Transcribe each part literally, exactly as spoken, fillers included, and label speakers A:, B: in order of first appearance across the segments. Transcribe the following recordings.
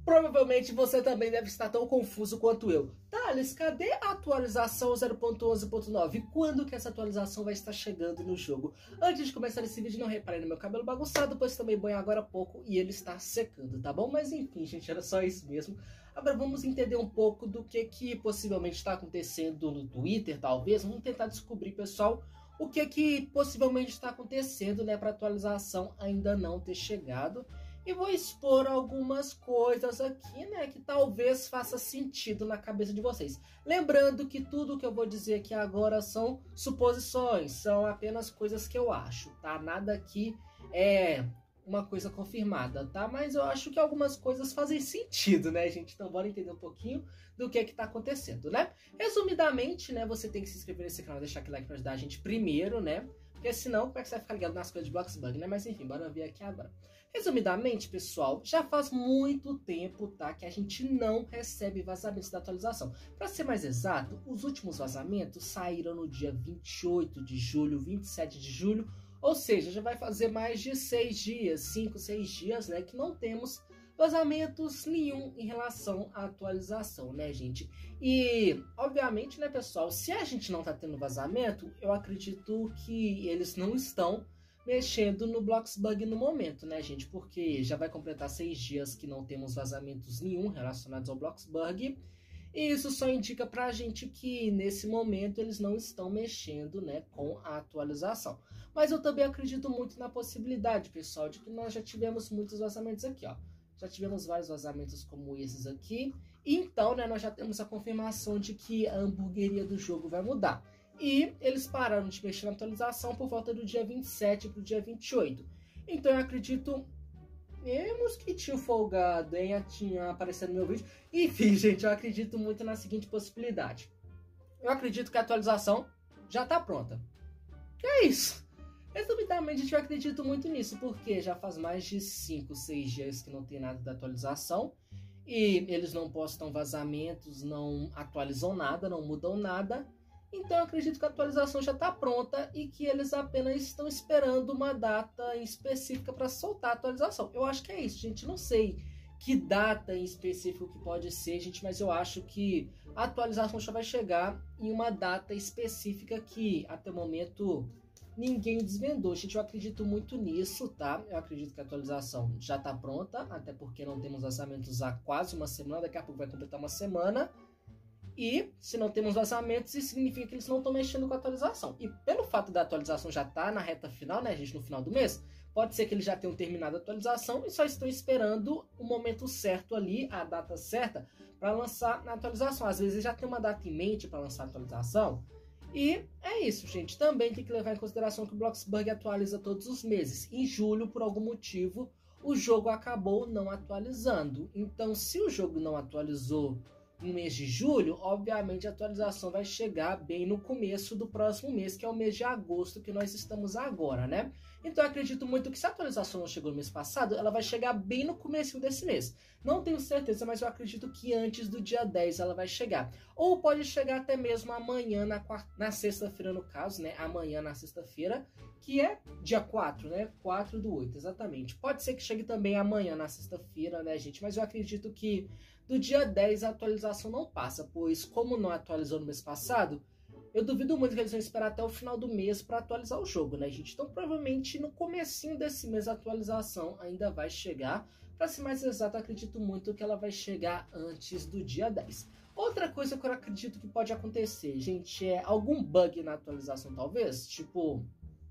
A: Provavelmente você também deve estar tão confuso quanto eu. Thales, cadê a atualização zero ponto onze ponto nove? Quando que essa atualização vai estar chegando no jogo? Antes de começar esse vídeo, não reparem no meu cabelo bagunçado, pois tomei banho agora há pouco e ele está secando, tá bom? Mas enfim, gente, era só isso mesmo. Agora vamos entender um pouco do que que possivelmente está acontecendo no Twitter, talvez. Vamos tentar descobrir, pessoal, o que que possivelmente está acontecendo, né, para a atualização ainda não ter chegado. E vou expor algumas coisas aqui, né, que talvez faça sentido na cabeça de vocês. Lembrando que tudo que eu vou dizer aqui agora são suposições, são apenas coisas que eu acho, tá? Nada aqui é uma coisa confirmada, tá? Mas eu acho que algumas coisas fazem sentido, né, gente? Então bora entender um pouquinho do que é que tá acontecendo, né? Resumidamente, né, você tem que se inscrever nesse canal, deixar aquele like pra ajudar a gente primeiro, né? Porque senão, como é que você vai ficar ligado nas coisas de Bloxburg, né? Mas enfim, bora ver aqui agora. Resumidamente, pessoal, já faz muito tempo, tá, que a gente não recebe vazamentos da atualização. Para ser mais exato, os últimos vazamentos saíram no dia vinte e oito de julho, vinte e sete de julho, ou seja, já vai fazer mais de seis dias, cinco, seis dias, né, que não temos vazamentos nenhum em relação à atualização, né, gente? E, obviamente, né, pessoal, se a gente não tá tendo vazamento, eu acredito que eles não estão mexendo no Bloxburg no momento, né, gente? Porque já vai completar seis dias que não temos vazamentos nenhum relacionados ao Bloxburg. E isso só indica pra gente que, nesse momento, eles não estão mexendo, né, com a atualização. Mas eu também acredito muito na possibilidade, pessoal, de que nós já tivemos muitos vazamentos aqui, ó. Já tivemos vários vazamentos como esses aqui. E então, né, nós já temos a confirmação de que a hamburgueria do jogo vai mudar. E eles pararam de mexer na atualização por volta do dia vinte e sete para o dia vinte e oito. Então eu acredito... É, mosquitinho folgado, hein? Tinha aparecendo no meu vídeo. Enfim, gente, eu acredito muito na seguinte possibilidade. Eu acredito que a atualização já está pronta. É isso. Resumidamente, eu acredito muito nisso, porque já faz mais de cinco, seis dias que não tem nada da atualização. E eles não postam vazamentos, não atualizam nada, não mudam nada. Então eu acredito que a atualização já está pronta e que eles apenas estão esperando uma data específica para soltar a atualização. Eu acho que é isso, gente. Não sei que data em específico que pode ser, gente, mas eu acho que a atualização já vai chegar em uma data específica que até o momento ninguém desvendou. Gente, eu acredito muito nisso, tá? Eu acredito que a atualização já está pronta, até porque não temos lançamentos há quase uma semana, daqui a pouco vai completar uma semana. E se não temos vazamentos, isso significa que eles não estão mexendo com a atualização. E pelo fato da atualização já estar tá na reta final, né, gente, no final do mês, pode ser que eles já tenham terminado a atualização e só estão esperando o momento certo ali, a data certa, para lançar a atualização. Às vezes já tem uma data em mente para lançar a atualização. E é isso, gente. Também tem que levar em consideração que o Bloxburg atualiza todos os meses. Em julho, por algum motivo, o jogo acabou não atualizando. Então, se o jogo não atualizou no mês de julho, obviamente a atualização vai chegar bem no começo do próximo mês, que é o mês de agosto que nós estamos agora, né? Então eu acredito muito que se a atualização não chegou no mês passado, ela vai chegar bem no começo desse mês. Não tenho certeza, mas eu acredito que antes do dia dez ela vai chegar. Ou pode chegar até mesmo amanhã, na, na sexta-feira no caso, né? Amanhã na sexta-feira, que é dia quatro, né? quatro do oito, exatamente. Pode ser que chegue também amanhã na sexta-feira, né, gente? Mas eu acredito que do dia dez a atualização não passa, pois como não atualizou no mês passado, eu duvido muito que eles vão esperar até o final do mês para atualizar o jogo, né, gente? Então provavelmente no comecinho desse mês a atualização ainda vai chegar. Para ser mais exato, eu acredito muito que ela vai chegar antes do dia dez. Outra coisa que eu acredito que pode acontecer, gente, é algum bug na atualização talvez, tipo...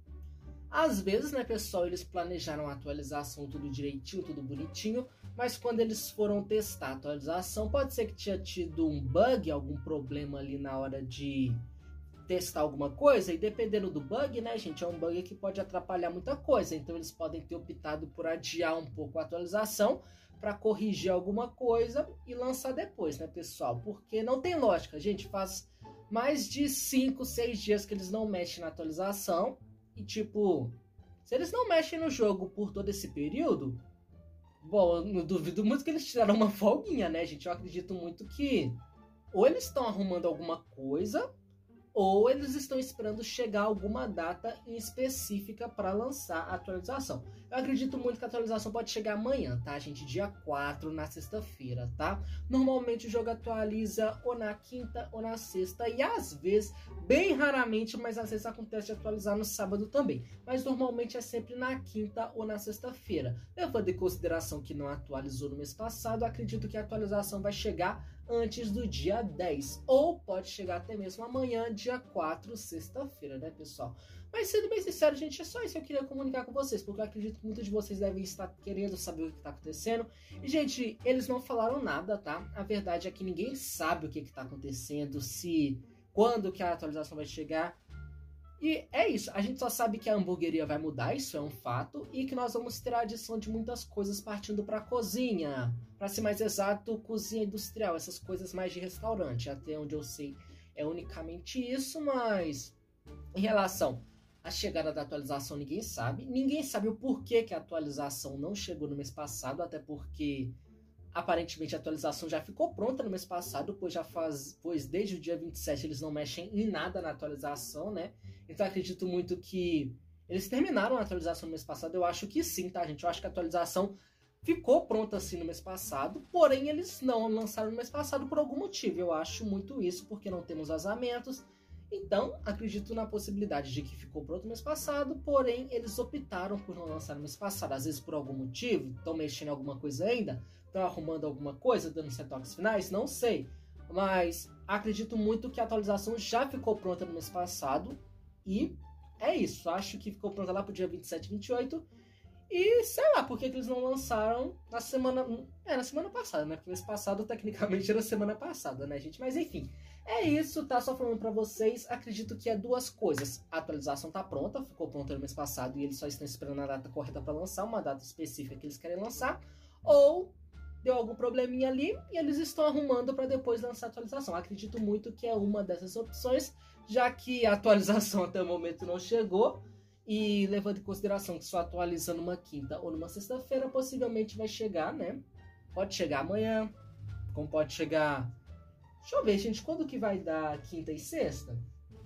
A: Às vezes, né, pessoal, eles planejaram a atualização tudo direitinho, tudo bonitinho, mas quando eles foram testar a atualização, pode ser que tinha tido um bug, algum problema ali na hora de testar alguma coisa, e dependendo do bug, né, gente, é um bug que pode atrapalhar muita coisa, então eles podem ter optado por adiar um pouco a atualização para corrigir alguma coisa e lançar depois, né, pessoal, porque não tem lógica, gente, faz mais de cinco, seis dias que eles não mexem na atualização. E tipo, se eles não mexem no jogo por todo esse período, bom, eu não duvido muito que eles tiraram uma folguinha, né, gente? Eu acredito muito que ou eles estão arrumando alguma coisa, ou eles estão esperando chegar alguma data em específica para lançar a atualização. Eu acredito muito que a atualização pode chegar amanhã, tá, gente? Dia quatro, na sexta-feira, tá? Normalmente o jogo atualiza ou na quinta ou na sexta, e às vezes, bem raramente, mas às vezes acontece de atualizar no sábado também. Mas normalmente é sempre na quinta ou na sexta-feira. Levando em consideração que não atualizou no mês passado, acredito que a atualização vai chegar antes do dia dez, ou pode chegar até mesmo amanhã, dia quatro, sexta-feira, né, pessoal? Mas sendo bem sincero, gente, é só isso que eu queria comunicar com vocês, porque eu acredito que muitos de vocês devem estar querendo saber o que está acontecendo. E, gente, eles não falaram nada, tá? A verdade é que ninguém sabe o que está acontecendo, se, quando que a atualização vai chegar. E é isso, a gente só sabe que a hamburgueria vai mudar, isso é um fato, e que nós vamos ter a adição de muitas coisas partindo para a cozinha. Para ser mais exato, cozinha industrial, essas coisas mais de restaurante, até onde eu sei é unicamente isso, mas em relação à chegada da atualização ninguém sabe. Ninguém sabe o porquê que a atualização não chegou no mês passado, até porque aparentemente a atualização já ficou pronta no mês passado, pois já faz, pois desde o dia vinte e sete eles não mexem em nada na atualização, né? Então eu acredito muito que eles terminaram a atualização no mês passado. Eu acho que sim, tá, gente? Eu acho que a atualização ficou pronta assim no mês passado, porém eles não lançaram no mês passado por algum motivo. Eu acho muito isso, porque não temos vazamentos. Então, acredito na possibilidade de que ficou pronto no mês passado, porém eles optaram por não lançar no mês passado. Às vezes por algum motivo, estão mexendo em alguma coisa ainda, estão arrumando alguma coisa, dando os retoques finais, não sei. Mas acredito muito que a atualização já ficou pronta no mês passado. E é isso, acho que ficou pronta lá pro dia vinte e sete, vinte e oito. E sei lá, por que eles não lançaram na semana... É, na semana passada, né? Porque mês passado, tecnicamente, era semana passada, né, gente? Mas enfim, é isso, tá? Só falando pra vocês, acredito que é duas coisas. A atualização tá pronta, ficou pronta no mês passado e eles só estão esperando a data correta pra lançar, uma data específica que eles querem lançar. Ou deu algum probleminha ali e eles estão arrumando pra depois lançar a atualização. Acredito muito que é uma dessas opções, já que a atualização até o momento não chegou. E levando em consideração que só atualiza numa quinta ou numa sexta-feira, possivelmente vai chegar, né? Pode chegar amanhã, como pode chegar... Deixa eu ver, gente, quando que vai dar quinta e sexta?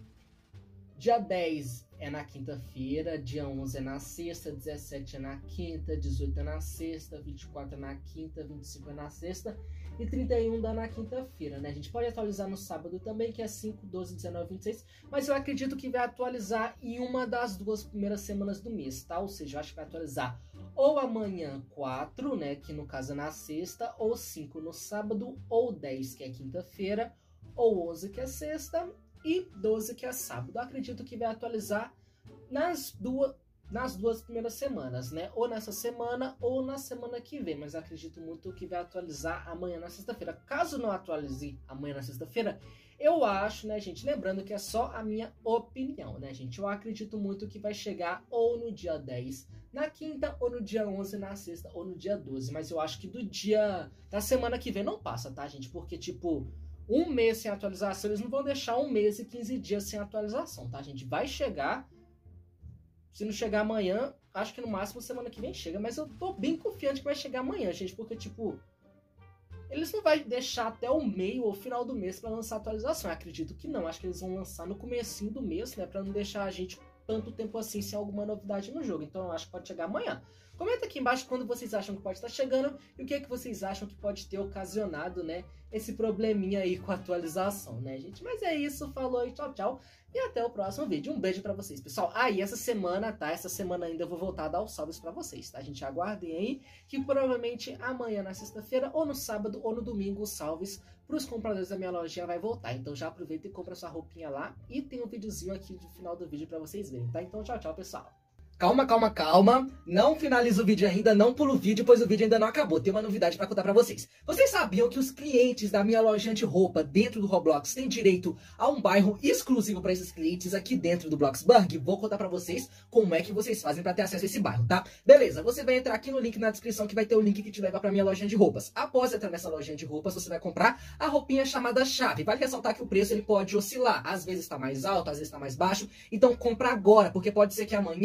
A: Dia dez é na quinta-feira, dia onze é na sexta, dezessete é na quinta, dezoito é na sexta, vinte e quatro é na quinta, vinte e cinco é na sexta e trinta e um dá na quinta-feira, né? A gente pode atualizar no sábado também, que é cinco, doze, dezenove, vinte e seis, mas eu acredito que vai atualizar em uma das duas primeiras semanas do mês, tá? Ou seja, eu acho que vai atualizar ou amanhã quatro, né? Que no caso é na sexta, ou cinco no sábado, ou dez, que é quinta-feira, ou onze, que é sexta, e doze, que é sábado. Eu acredito que vai atualizar nas duas, nas duas primeiras semanas, né? Ou nessa semana ou na semana que vem. Mas eu acredito muito que vai atualizar amanhã na sexta-feira. Caso não atualize amanhã na sexta-feira, eu acho, né, gente? Lembrando que é só a minha opinião, né, gente? Eu acredito muito que vai chegar ou no dia dez, na quinta, ou no dia onze, na sexta, ou no dia doze. Mas eu acho que do dia da semana que vem não passa, tá, gente? Porque, tipo... um mês sem atualização, eles não vão deixar um mês e quinze dias sem atualização, tá, gente? Vai chegar, se não chegar amanhã, acho que no máximo semana que vem chega, mas eu tô bem confiante que vai chegar amanhã, gente, porque, tipo, eles não vão deixar até o meio ou final do mês pra lançar atualização, eu acredito que não, acho que eles vão lançar no comecinho do mês, né, pra não deixar a gente tanto tempo assim sem alguma novidade no jogo, então eu acho que pode chegar amanhã. Comenta aqui embaixo quando vocês acham que pode estar chegando e o que é que vocês acham que pode ter ocasionado, né, esse probleminha aí com a atualização, né, gente? Mas é isso, falou e tchau, tchau. E até o próximo vídeo. Um beijo pra vocês, pessoal. Ah, e essa semana, tá? Essa semana ainda eu vou voltar a dar os salves pra vocês, tá? A gente aguardem aí, que provavelmente amanhã na sexta-feira, ou no sábado, ou no domingo, os salves pros compradores da minha lojinha vai voltar. Então já aproveita e compra sua roupinha lá. E tem um videozinho aqui no final do vídeo pra vocês verem, tá? Então tchau, tchau, pessoal. Calma, calma, calma. Não finaliza o vídeo ainda, não pula o vídeo, pois o vídeo ainda não acabou. Tem uma novidade pra contar pra vocês. Vocês sabiam que os clientes da minha lojinha de roupa dentro do Roblox têm direito a um bairro exclusivo pra esses clientes aqui dentro do Bloxburg? Vou contar pra vocês como é que vocês fazem pra ter acesso a esse bairro, tá? Beleza, você vai entrar aqui no link na descrição que vai ter o link que te leva pra minha lojinha de roupas. Após entrar nessa lojinha de roupas, você vai comprar a roupinha chamada chave. Vale ressaltar que o preço ele pode oscilar. Às vezes tá mais alto, às vezes tá mais baixo. Então compra agora, porque pode ser que amanhã o preço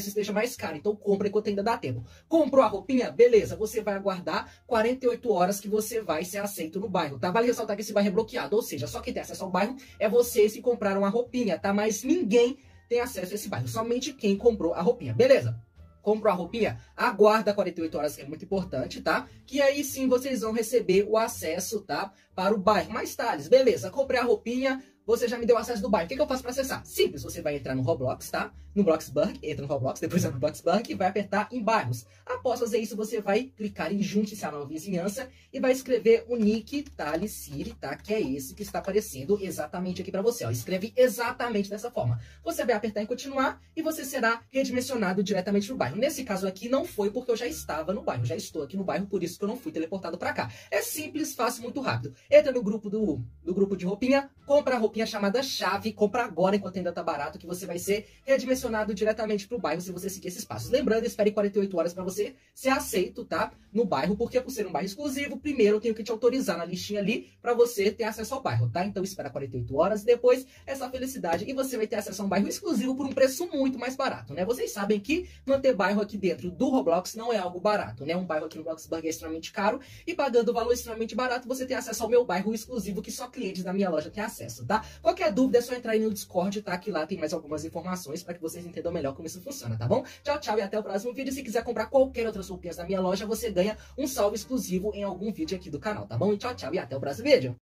A: preço esteja mais caro. Então compra enquanto ainda dá tempo. Comprou a roupinha? Beleza, você vai aguardar quarenta e oito horas que você vai ser aceito no bairro, tá? Vale ressaltar que esse bairro é bloqueado, ou seja, só quem tem acesso ao bairro é vocês que compraram a roupinha, tá? Mas ninguém tem acesso a esse bairro, somente quem comprou a roupinha, beleza? Comprou a roupinha, aguarda quarenta e oito horas, que é muito importante, tá? Que aí sim vocês vão receber o acesso, tá? Para o bairro. Mais tarde, beleza, comprei a roupinha, você já me deu acesso do bairro. O que, que eu faço para acessar? Simples, você vai entrar no Roblox, tá? No Bloxburg, entra no Roblox, depois vai no Bloxburg e vai apertar em bairros. Após fazer isso, você vai clicar em junte-se à nova vizinhança e vai escrever o nick Thales City, tá? Que é esse que está aparecendo exatamente aqui para você, ó. Escreve exatamente dessa forma. Você vai apertar em continuar e você será redimensionado diretamente no bairro. Nesse caso aqui não foi porque eu já estava no bairro, já estou aqui no bairro, por isso que eu não fui teleportado para cá. É simples, fácil, muito rápido. Entra no grupo do, do grupo de roupinha, compra a roupinha chamada chave, compra agora enquanto ainda tá barato, que você vai ser redimensionado diretamente pro bairro se você seguir esses passos. Lembrando, espere quarenta e oito horas para você ser aceito, tá? No bairro, porque por ser um bairro exclusivo, primeiro eu tenho que te autorizar na listinha ali para você ter acesso ao bairro, tá? Então espera quarenta e oito horas, depois essa felicidade e você vai ter acesso a um bairro exclusivo por um preço muito mais barato, né? Vocês sabem que manter bairro aqui dentro do Roblox não é algo barato, né? Um bairro aqui no Bloxburg é extremamente caro e pagando o valor extremamente barato, você tem acesso ao meu bairro exclusivo que só clientes da minha loja têm acesso, tá? Qualquer dúvida é só entrar aí no Discord, tá? Que lá tem mais algumas informações para que vocês entendam melhor como isso funciona, tá bom? Tchau, tchau e até o próximo vídeo. Se quiser comprar qualquer outras roupinhas da minha loja, você ganha um salve exclusivo em algum vídeo aqui do canal, tá bom? E tchau, tchau e até o próximo vídeo.